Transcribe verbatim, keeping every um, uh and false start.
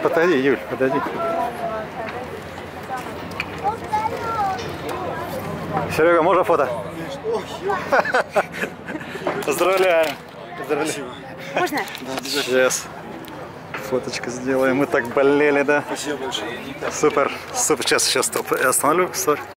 подойди, Юль, подойди. Серега, можно фото? Поздравляем. Поздравляем. Можно? Сейчас. Фоточку сделаем. Мы так болели, да? Спасибо большое. Супер. Супер. Сейчас, сейчас, стоп. Я остановлю. Стой.